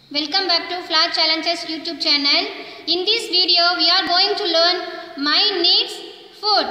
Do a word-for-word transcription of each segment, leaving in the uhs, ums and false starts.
Welcome back to Flag Challenges YouTube channel. In this video, we are going to learn my needs food.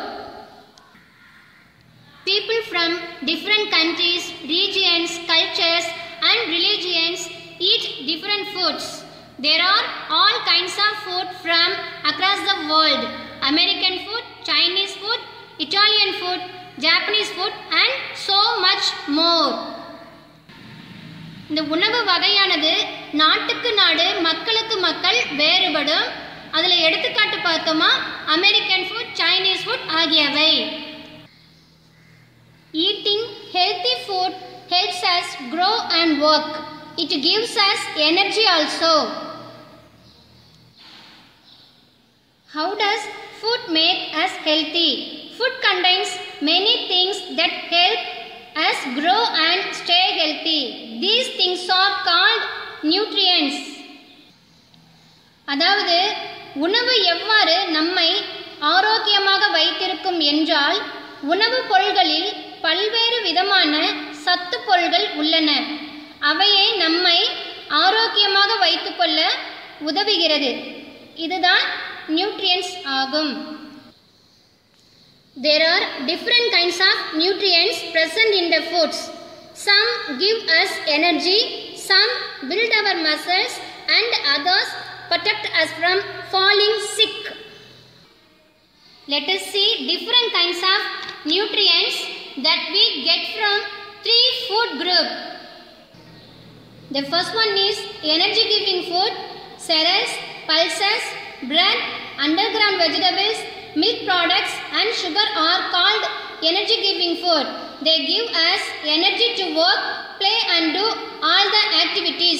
People from different countries, regions, cultures and religions eat different foods. There are all kinds of food from across the world. American food, Chinese food, Italian food, Japanese food and so much more. இந்த உணவு வகையானது நாட்டுக்கு நாடு மக்களுக்கு மக்கள் வேறுபடும். அதில் எடுத்துக்காட்டு பார்த்தோமா அமெரிக்கன் ஃபுட், சைனீஸ் ஃபுட் ஆகியவை. Eating healthy food helps us grow and work. It gives us energy also. How does food make us healthy? Food contains many things that help us grow and stay healthy. These things are called nutrients. அதாவது உணவு எவ்வாறு நம்மை ஆரோக்கியமாக வைத்திருக்கும் என்றால் உணவுப் பொருள்களில் பல்வேறு விதமான சத்து பொருள்கள் உள்ளன. அவையே நம்மை ஆரோக்கியமாக வைத்துக்கொள்ள உதவுகிறது. இதுதான் நியூட்ரியன்ஸ் ஆகும். There are different kinds of nutrients present in the foods. Some give us energy, some build our muscles and others protect us from falling sick. Let us see different kinds of nutrients that we get from three food groups. The first one is energy giving food. Cereals, pulses, bread, underground vegetables, milk products and sugar are called energy giving food. They give us energy to work, play and do all the activities.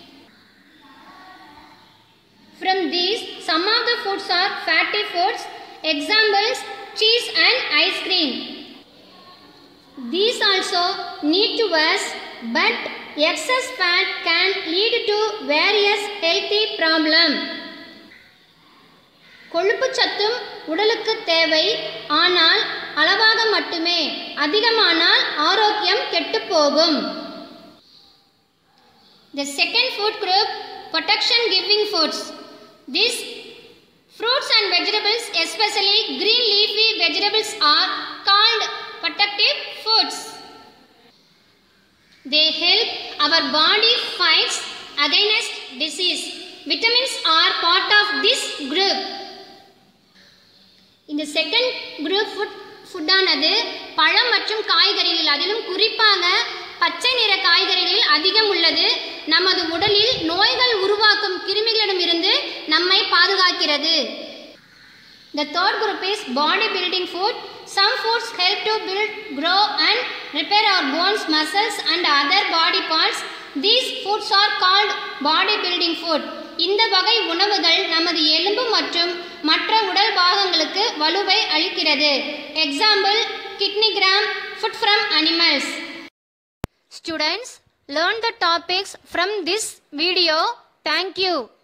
From these, some of the foods are fatty foods. Examples, cheese and ice cream. These also need to us, but excess fat can lead to various healthy problems. கொழுப்பு சத்தும் உடலுக்கு தேவை, ஆனால் அளவாக மட்டுமே. அதிகமானால் ஆரோக்கியம் கெட்டுப் போகும். The second food group, protection giving foods. These fruits and vegetables, especially green leafy vegetables, are called protective foods. They help our body fight against disease. Vitamins are part of this group. இந்த second group food ஃபுட்டானது பழம் மற்றும் காய்கறிகள், அதிலும் குறிப்பாக பச்சை நிற காய்கறிகளில் அதிகம் உள்ளது. நமது உடலில் நோய்கள் உருவாக்கும் கிருமிகளிடமிருந்து நம்மை பாதுகாக்கிறது. The third group is body building food. Some foods help to build, grow and repair our bones, muscles and other body parts. These foods are called body building food. இந்த வகை உணவுகள் நமது எலும்பு மற்றும் மற்ற உடல் பாகங்களுக்கு வலுவை அளிக்கிறது. Example, kidney gram, food from animals. Students, learn the topics from this video. Thank you.